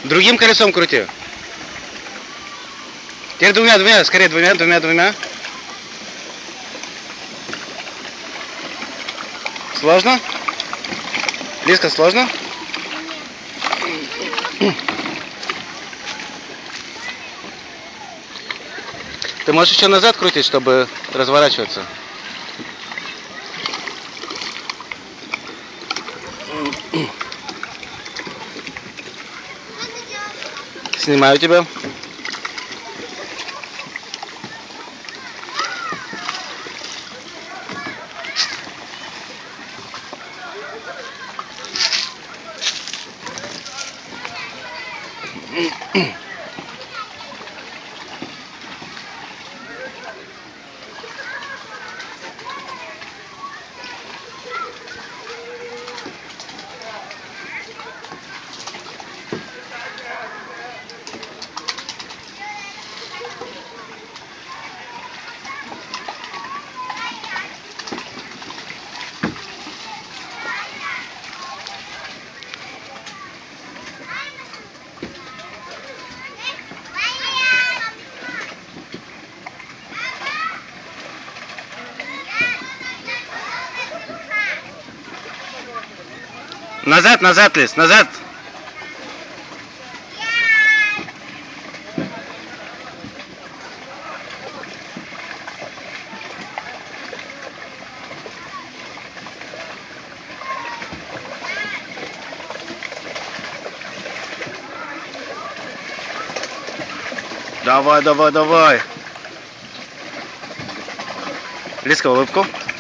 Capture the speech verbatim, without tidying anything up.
Другим колесом крути. Теперь двумя, двумя, скорее двумя, двумя, двумя. Сложно? Лизка, сложно? Ты можешь еще назад крутить, чтобы разворачиваться. Снимаю тебя. Назад, назад, Лиз, назад. Давай, давай, давай. Лизка, улыбку.